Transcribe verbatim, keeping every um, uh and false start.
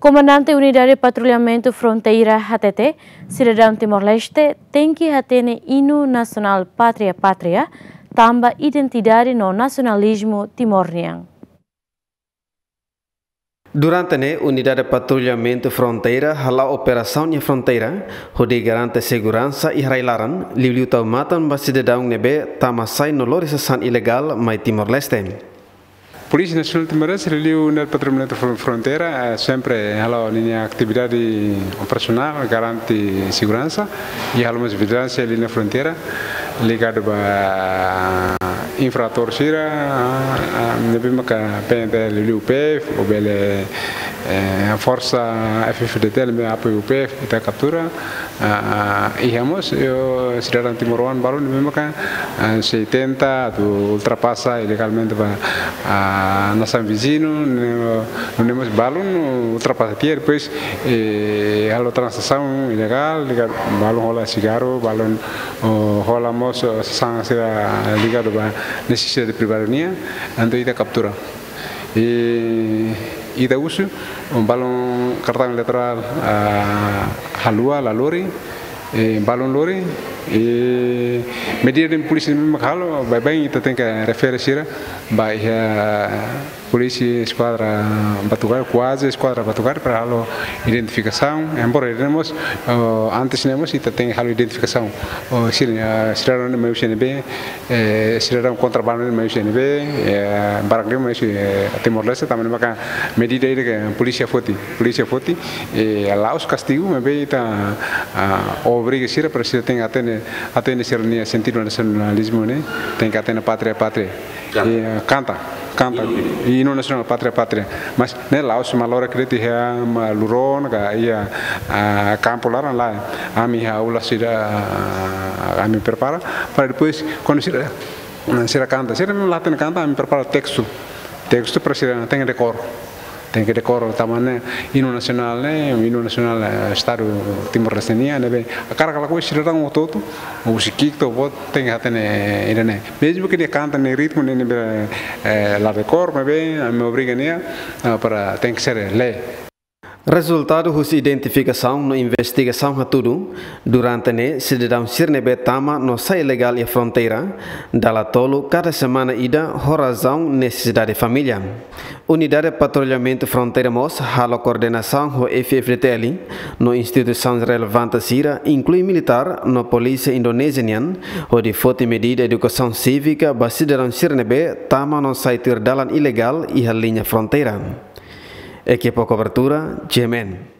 Comandante Unidade Patrulhamento Fronteira H T T, cidadão Timor-Leste, tem que ter hino nacional Pátria Pátria, tamba identidade no nacionalismo timor-nian. Durante a Unidade de Patrulhamento Fronteira, a operação de fronteira, onde garante segurança e railaran, livre tau matan ba cidadão nebe tamasai no lorisação ilegal mai Timor-Leste. Polícia Nacional Timor-Leste, o Unidade de Patrulhamento Fronteira, sempre a linha atividade operacional, garante segurança e a vigilância ali na fronteira, ligado a infrator sira, nebe maka P N T L U P F, ou bele a força F F D T, me apoio U P F, ita captura, e ramos, eu cidadão timor-nian baru nebe maka se tenta ultrapassa ilegalmente a nossa vizinho, não temos balão, ultrapassa tier, depois a transação ilegal, balão rola cigarro, balão rola moço, sangue será ligado a necessidade de privacidade, então ida captura. E ida uso um balão cartão eleitoral a halua, la lori, balão lori. E medida de polícia mesmo calo, vai bem, então tem que referir vai a polícia esquadra Batugar, quase esquadra Batugar para a identificação. Embora temos antes temos e tem a identificação. Cidadão no meu C N B, cidadão contrabando no meu C N B, barangkali meu Timor-Leste também maka medida de que polícia foti, polícia foti e lá os castigos, mas bem tá obriga sira para se tem até até nesse sentido nacionalismo, né? Tem que atender pátria pátria. E canta, canta e hino nacional pátria pátria. Mas né lá os malora que tem a luron, que a campo lá lá, a minha aula sira a me prepara para depois quando sira sira canta, sira me lá tem canta, a me prepara texto, texto para sira tem decor. Tem que decorar tamanho hino nacional, né? Hino nacional Estado Timor-Leste, né? A cara que coisa cidadão todo, o chiquito todo tem que ter né, né? Mesmo que ele canta no ritmo né, lá decor, mas bem, me obriga né, para tem que ser lei. Resultado da identificação na investigação a tudo, durante a cidadão Sirnebe Tama no sai ilegal e fronteira, dala tolo cada semana ida razão necessidade de família. Unidade de Patrulhamento Fronteira Mos, a coordenação do F F D T L, no instituições relevantes sira, inclui militar, no polícia indonesiana, onde foi medida de educação cívica, para cidadão Sirnebe Tama no sai dalan ilegal e a linha fronteira. Equipo cobertura, G M N.